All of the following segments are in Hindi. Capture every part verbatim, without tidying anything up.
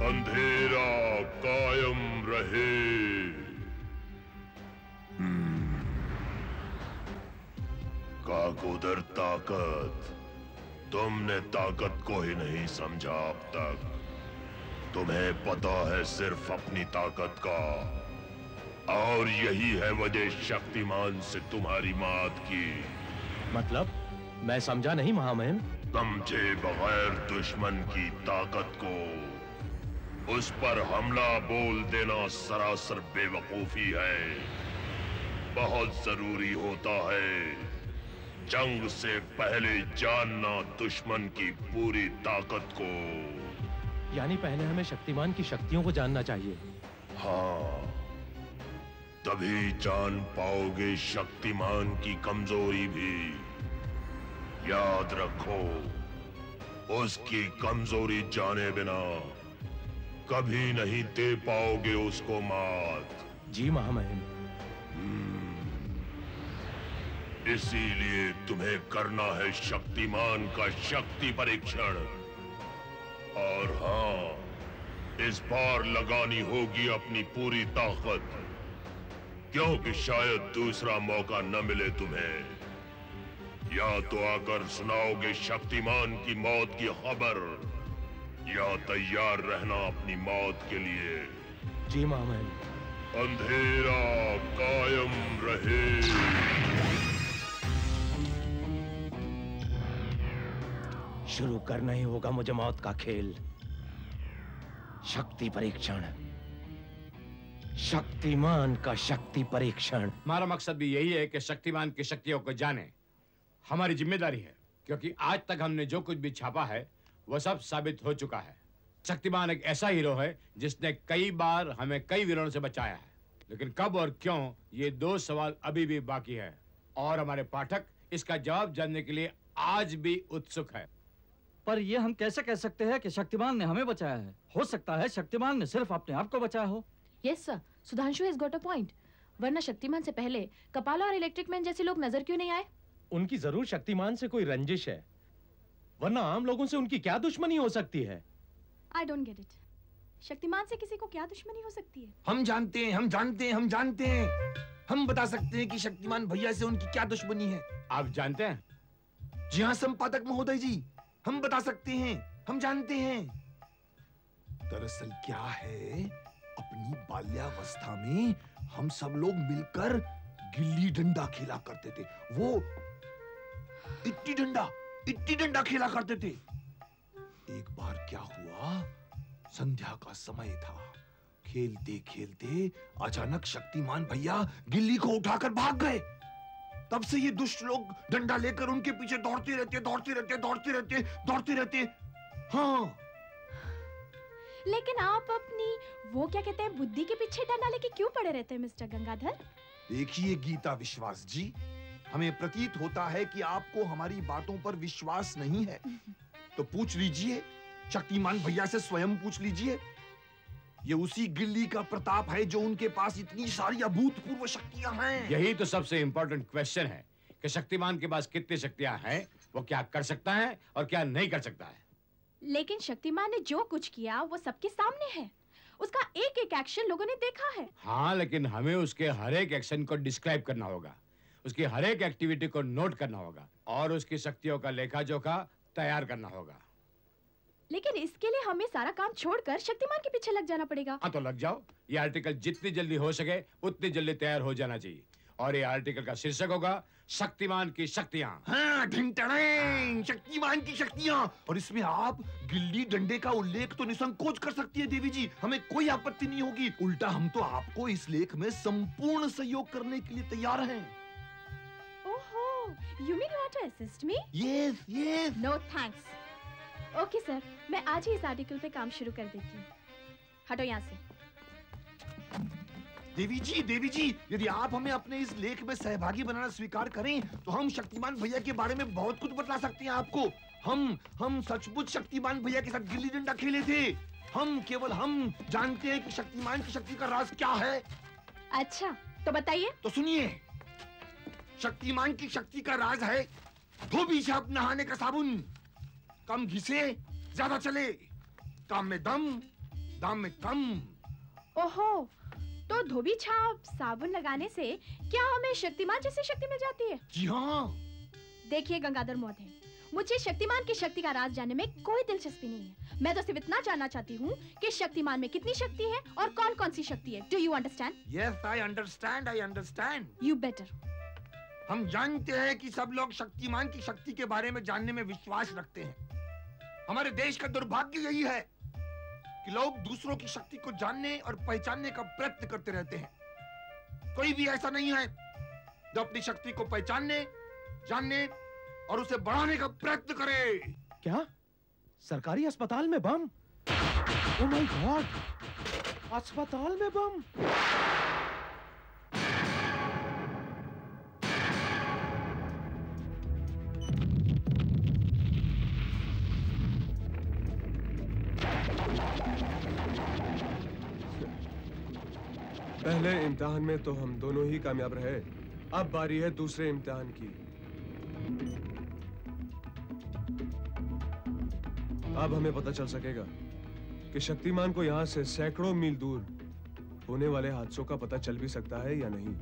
अंधेरा कायम रहे। हम्म। काकोदर ताकत, तुमने ताकत को ही नहीं समझा अब तक। तुम्हें पता है सिर्फ अपनी ताकत का, और यही है वजह शक्तिमान से तुम्हारी मात की। मतलब मैं समझा नहीं महामहिम। समझे बगैर दुश्मन की ताकत को उस पर हमला बोल देना सरासर बेवकूफी है। बहुत जरूरी होता है जंग से पहले जानना दुश्मन की पूरी ताकत को। यानी पहले हमें शक्तिमान की शक्तियों को जानना चाहिए। हाँ, तभी जान पाओगे शक्तिमान की कमजोरी भी। याद रखो, उसकी कमजोरी जाने बिना कभी नहीं दे पाओगे उसको मात। जी महामहिम। इसीलिए तुम्हें करना है शक्तिमान का शक्ति परीक्षण। और हाँ, इस बार लगानी होगी अपनी पूरी ताकत, क्योंकि शायद दूसरा मौका न मिले तुम्हें। या तो आकर सुनाओगे शक्तिमान की मौत की खबर, या तैयार रहना अपनी मौत के लिए। जी महामहिम। अंधेरा कायम रहे। शुरू करना ही होगा मुझे मौत का खेल। शक्ति परीक्षण, शक्तिमान का शक्ति परीक्षण। हमारा मकसद भी यही है कि शक्तिमान की शक्तियों को जाने। हमारी जिम्मेदारी है, क्योंकि आज तक हमने जो कुछ भी छापा है वह सब साबित हो चुका है। शक्तिमान एक ऐसा हीरो है जिसने कई बार हमें कई वीरों से बचाया है, लेकिन कब और क्यों, ये दो सवाल अभी भी बाकी है। और हमारे पाठक इसका जवाब जानने के लिए आज भी उत्सुक है। पर ये हम कैसे कह सकते हैं कि शक्तिमान ने हमें बचाया है? हो सकता है शक्तिमान ने सिर्फ अपने आप को बचाया हो। Yes sir, Sudhanshu has got a point. वरना शक्तिमान से पहले कपाला और इलेक्ट्रिक मैन जैसे लोग नजर क्यों नहीं आए? उनकी जरूर शक्तिमान से कोई रंजिश है, वरना आम लोगों से उनकी क्या दुश्मनी हो सकती है? I don't get it. Shaktimaan से किसी को क्या दुश्मनी हो सकती है? हम जानते हैं, हम जानते हैं, हम जानते हैं। हम बता सकते हैं कि शक्तिमान भैया से उनकी क्या दुश्मनी है। आप जानते हैं? जी हाँ संपादक महोदय जी, हम बता सकते हैं, हम जानते हैं। दरअसल क्या है, अपनी बाल्यावस्था में हम सब लोग मिलकर गिल्ली डंडा खेला करते थे। वो इट्टी डंडा इट्टी डंडा खेला करते थे। एक बार क्या हुआ, संध्या का समय था। खेलते खेलते अचानक शक्तिमान भैया गिल्ली को उठाकर भाग गए। तब से ये दुष्ट लोग डंडा लेकर उनके पीछे दौड़ते रहते दौड़ते रहते दौड़ते रहते दौड़ते रहते। हाँ, लेकिन आप अपनी वो क्या कहते हैं बुद्धि के पीछे डंडा लेके क्यों पड़े रहते हैं मिस्टर गंगाधर? देखिए गीता विश्वास जी, हमें प्रतीत होता है कि आपको हमारी बातों पर विश्वास नहीं है, तो पूछ लीजिए, शक्तिमान भैया से स्वयं पूछ लीजिए। ये उसी गिल्ली का प्रताप है जो उनके पास इतनी सारी अभूतपूर्व शक्तियां हैं। यही तो सबसे इंपॉर्टेंट क्वेश्चन है कि शक्तिमान के पास कितनी शक्तियां हैं, वो क्या कर सकता है और क्या नहीं कर सकता है। लेकिन शक्तिमान ने जो कुछ किया वो सबके सामने है। उसका एक एक एक्शन लोगों ने देखा है। हाँ, लेकिन हमें उसके हर एक एक्शन को डिस्क्राइब करना होगा, उसकी हर एक एक्टिविटी को नोट करना होगा और उसकी शक्तियों का लेखा जोखा तैयार करना होगा। लेकिन इसके लिए हमें सारा काम छोड़कर शक्तिमान के पीछे लग जाना पड़ेगा। हाँ तो लग जाओ। ये आर्टिकल जितनी जल्दी हो सके उतनी जल्दी तैयार हो जाना चाहिए, और ये आर्टिकल का शीर्षक होगा शक्तिमान की शक्तियां। हाँ, ढिंटड़ैंग, शक्तिमान की शक्तियां। और इसमें आप गिल्ली डंडे का उल्लेख तो निसंकोच कर सकती है देवी जी, हमें कोई आपत्ति नहीं होगी। उल्टा हम तो आपको इस लेख में संपूर्ण सहयोग करने के लिए तैयार हैं। ओहो, you mean you want to assist me? Yes, yes. No thanks. Okay sir, मैं आज ही इस आर्टिकल पे काम शुरू कर देती हूँ। हटो यहाँ से। देवी जी, देवी जी, यदि आप हमें अपने इस लेख में सहभागी बनाना स्वीकार करें तो हम शक्तिमान भैया के बारे में बहुत कुछ बतला सकते हैं आपको। हम हम सचमुच शक्तिमान भैया के साथ गिल्ली डंडा खेले थे। हम केवल हम जानते हैं कि शक्तिमान की शक्ति का राज क्या है। अच्छा, तो बताइए। तो सुनिए, शक्तिमान की शक्ति का राज है धोबी छाप नहाने का साबुन। कम घिसे, ज्यादा चले, काम में दम, दाम में कम। ओहो, तो धोबी छाप साबुन लगाने से क्या हमें शक्तिमान जैसी शक्ति मिल जाती है? जी हाँ। देखिए गंगाधर महोदय, मुझे शक्तिमान की शक्ति का राज जानने में कोई दिलचस्पी नहीं है। मैं तो सिर्फ इतना जानना चाहती हूँ कि शक्तिमान में कितनी शक्ति है और कौन कौन सी शक्ति है। Do you understand? Yes, I understand, I understand. You better. हम जानते हैं कि सब लोग शक्तिमान की शक्ति के बारे में जानने में विश्वास रखते हैं। हमारे देश का दुर्भाग्य यही है कि लोग दूसरों की शक्ति को जानने और पहचानने का प्रयत्न करते रहते हैं। कोई भी ऐसा नहीं है जो अपनी शक्ति को पहचानने, जानने और उसे बढ़ाने का प्रयत्न करे। क्या सरकारी अस्पताल में बम? ओह माय गॉड, अस्पताल में बम! पहले इम्तिहान में तो हम दोनों ही कामयाब रहे, अब बारी है दूसरे इम्तिहान की। अब हमें पता चल सकेगा कि शक्तिमान को यहां से सैकड़ों मील दूर होने वाले हादसों का पता चल भी सकता है या नहीं।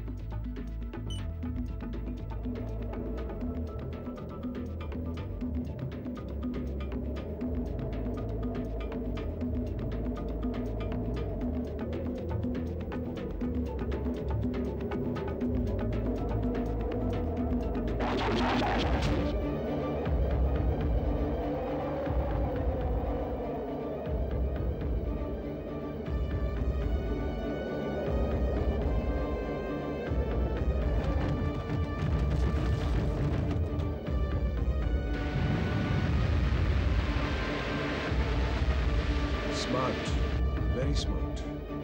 Smart, very smart.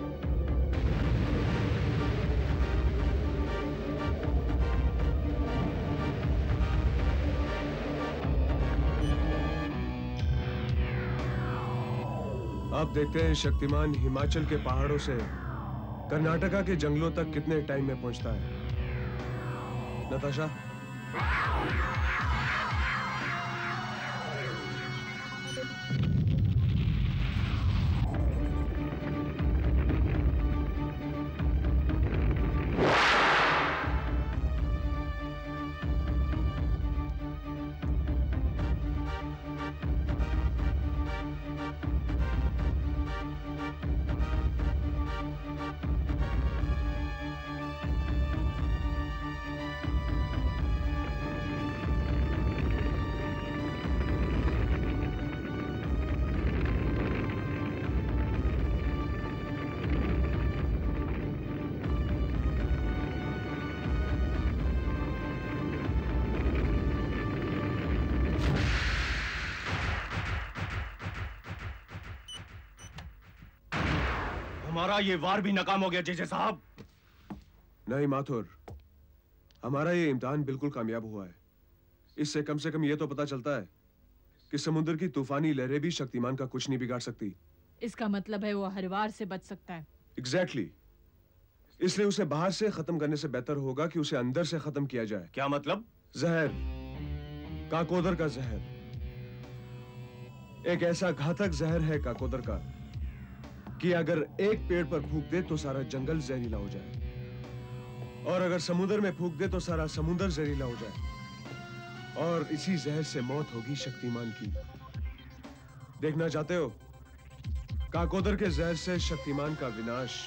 अब देखते हैं शक्तिमान हिमाचल के पहाड़ों से कर्नाटका के जंगलों तक कितने टाइम में पहुंचता है। नताशा, हमारा ये वार भी नाकाम हो गया जेजे साहब। नहीं माथुर, हमारा ये इम्तिहान बिल्कुल कामयाब हुआ है। इससे कम से कम ये तो पता चलता है कि समुद्र की तूफानी लहरें भी शक्तिमान का कुछ नहीं बिगाड़ सकती। इसका मतलब है वो हर वार से बच सकता है। Exactly exactly. इसलिए उसे बाहर से खत्म करने से बेहतर होगा कि उसे अंदर से खत्म किया जाए। क्या मतलब? जहर, काकोदर का जहर। एक ऐसा घातक जहर है काकोदर का कि अगर एक पेड़ पर फूंक दे तो सारा जंगल जहरीला हो जाए, और अगर समुद्र में फूंक दे तो सारा समुद्र जहरीला हो जाए, और इसी जहर से मौत होगी शक्तिमान की। देखना चाहते हो काकोदर के जहर से शक्तिमान का विनाश?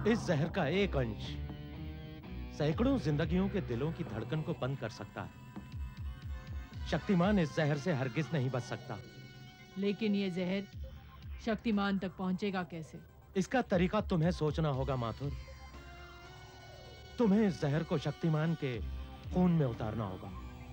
इस जहर का एक अंश सैकड़ों जिंदगियों के दिलों की धड़कन को बंद कर सकता है। शक्तिमान इस जहर से हरगिज नहीं बच सकता। लेकिन ये जहर शक्तिमान तक पहुंचेगा कैसे? इसका तरीका तुम्हें सोचना होगा माथुर। तुम्हें इस जहर को शक्तिमान के खून में उतारना होगा।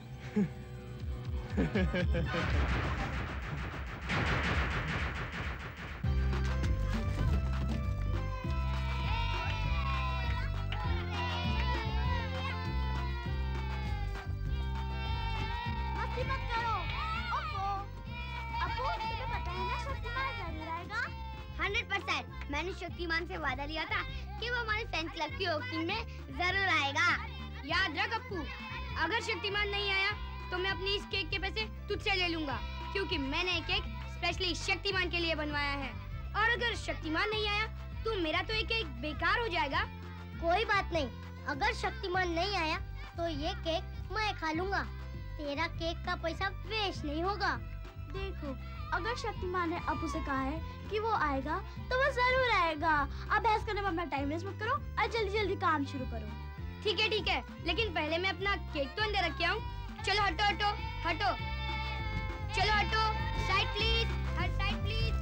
मस्ती मत करो। ओफो, अपू तुम्हें पता है ना शक्तिमान जरूर आएगा। हंड्रेड परसेंट मैंने शक्तिमान से वादा लिया था कि वो हमारे फैंस क्लब की ओपनिंग में जरूर आएगा। याद रख अप्पू, अगर शक्तिमान नहीं आया तो मैं अपनी इस केक के पैसे तुझसे ले लूंगा, क्योंकि मैंने एक केक स्पेशली शक्तिमान के लिए बनवाया है। और अगर शक्तिमान नहीं आया तो मेरा तो एक केक बेकार हो जाएगा। कोई बात नहीं, अगर शक्तिमान नहीं आया तो ये केक मैं खा लूंगा। तेरा केक का पैसा वेस्ट नहीं होगा। देखो, अगर शक्तिमान ने अपू से कहा है कि वो आएगा तो वो जरूर आएगा। अब बहस करने में अपना टाइम वेस्ट मत करो और जल्दी जल्दी काम शुरू करो। ठीक है ठीक है, लेकिन पहले मैं अपना केक तो अंदर रख के आऊं। चलो हटो हटो हटो, चलो हटो, साइड प्लीज, हर साइड प्लीज।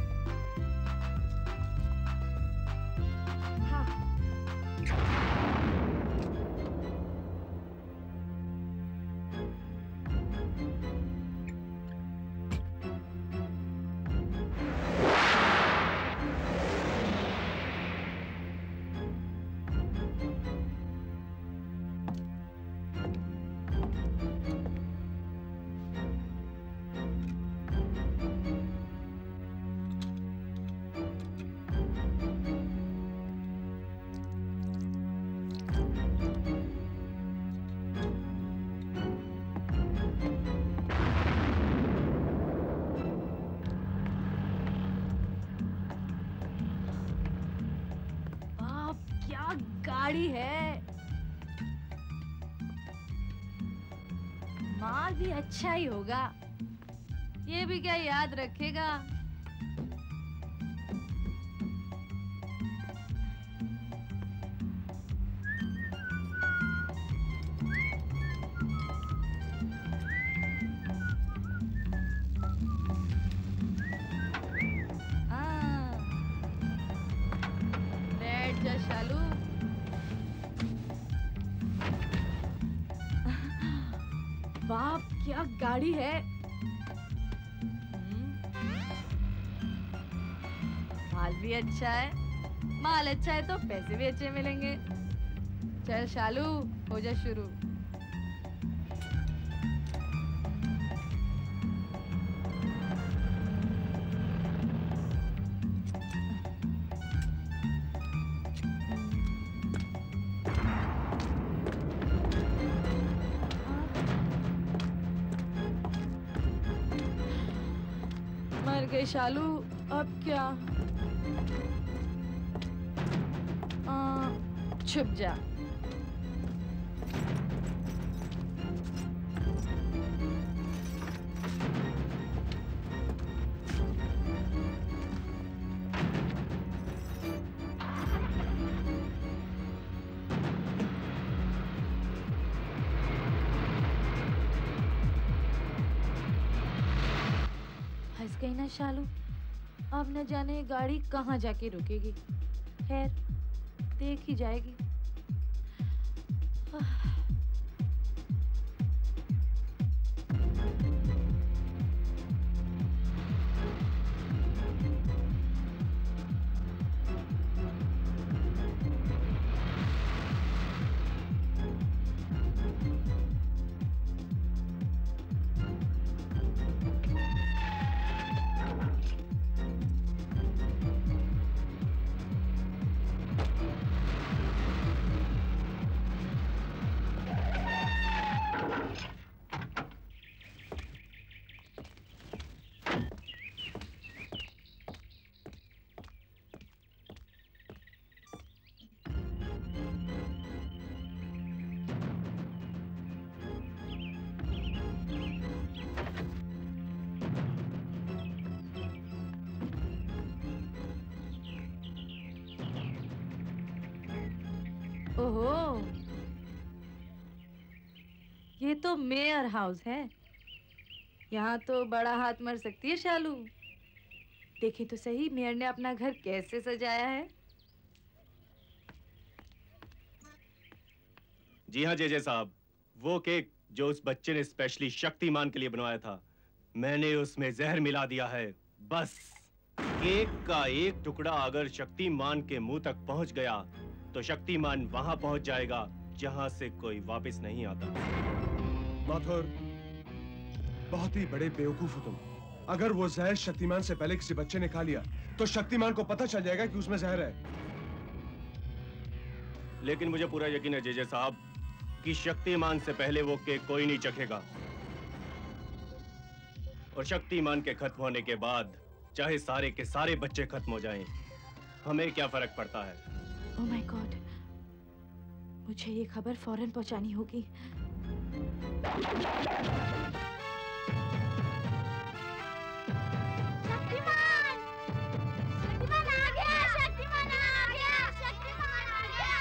हाँ गाड़ी है। माल भी अच्छा ही होगा। ये भी क्या याद रखेगा? बैठ जा शालू। बाप क्या गाड़ी है। माल भी अच्छा है। माल अच्छा है तो पैसे भी अच्छे मिलेंगे। चल शालू, हो जा शुरू। मर गई शालू, अब क्या? आ, छुप जा। फंस गई ना शालू। अब न जाने गाड़ी कहाँ जाके रुकेगी। खैर, देख ही जाएगी। ओहो, ये तो मेयर हाउस है। यहाँ तो बड़ा हाथ मर सकती है शालू। देखिए तो सही मेयर ने अपना घर कैसे सजाया है। जी हाँ जेजे साहब, वो केक जो उस बच्चे ने स्पेशली शक्तिमान के लिए बनवाया था, मैंने उसमें जहर मिला दिया है। बस केक का एक टुकड़ा अगर शक्तिमान के मुंह तक पहुंच गया तो शक्तिमान वहां पहुंच जाएगा जहां से कोई वापस नहीं आता। माथुर, बहुत ही बड़े बेवकूफ हो तुम। अगर वो जहर शक्तिमान से पहले किसी बच्चे ने खा लिया तो शक्तिमान को पता चल जाएगा कि उसमें जहर है। लेकिन मुझे पूरा यकीन है जेजे साहब कि शक्तिमान से पहले वो केक कोई नहीं चखेगा। और शक्तिमान के खत्म होने के बाद चाहे सारे के सारे बच्चे खत्म हो जाएं, हमें क्या फर्क पड़ता है। ओह माय गॉड, मुझे ये खबर फौरन पहुंचानी होगी। शक्तिमान! शक्तिमान आ गया! शक्तिमान आ गया! शक्तिमान आ गया!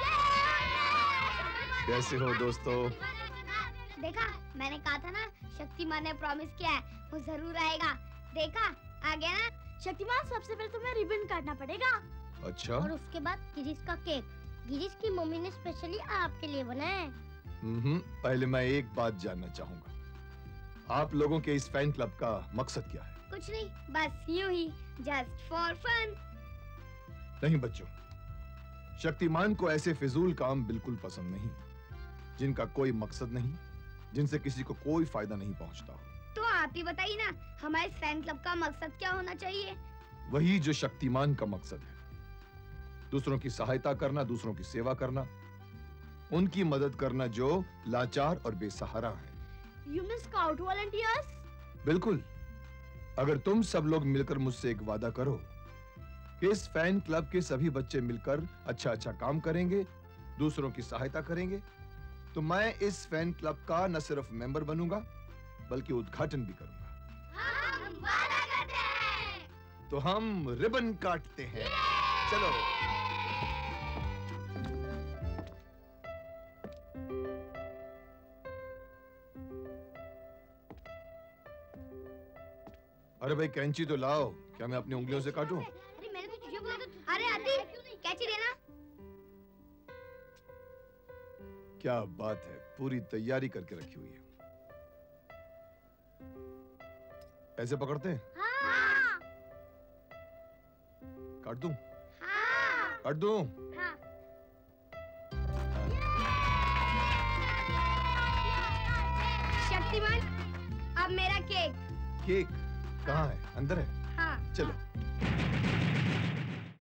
कैसे हो दोस्तों? देखा, मैंने कहा था ना, शक्तिमान ने प्रॉमिस किया है वो जरूर आएगा। देखा, आ गया ना। शक्तिमान, सबसे पहले तुम्हें रिबन काटना पड़ेगा। अच्छा। और उसके बाद गिरीश का केक। गिरीश की मम्मी ने स्पेशली आपके लिए बनाया है। हम्म, पहले मैं एक बात जानना चाहूंगा, आप लोगों के इस फैन क्लब का मकसद क्या है? कुछ नहीं, बस यूं ही, जस्ट फॉर फन। नहीं बच्चों, शक्तिमान को ऐसे फिजूल काम बिल्कुल पसंद नहीं, जिनका कोई मकसद नहीं, जिनसे किसी को कोई फायदा नहीं पहुंचता हो। तो आप ही बताइए ना, हमारे फैन क्लब का मकसद क्या होना चाहिए? वही जो शक्तिमान का मकसद है, दूसरों की सहायता करना, दूसरों की सेवा करना, उनकी मदद करना जो लाचार और बेसहारा है। You mean scout volunteers? बिल्कुल। अगर तुम सब लोग मिलकर मुझसे एक वादा करो कि इस फैन क्लब के सभी बच्चे मिलकर अच्छा अच्छा काम करेंगे, दूसरों की सहायता करेंगे, तो मैं इस फैन क्लब का न सिर्फ मेंबर बनूंगा बल्कि उद्घाटन भी करूंगा। हम वादा करते हैं। तो हम रिबन काटते हैं। चलो। अरे भाई कैंची तो लाओ। क्या मैं अपनी उंगलियों से काटूं? अरे मैंने तो तुझे बोला था। अरे आदि, कैंची देना। क्या बात है, पूरी तैयारी करके रखी हुई है। ऐसे पकड़ते हैं? हाँ। काट दूं? हाँ। काट दूं? हाँ। शक्तिमान, अब मेरा केक। केक कहाँ है? अंदर है? हाँ। चलो।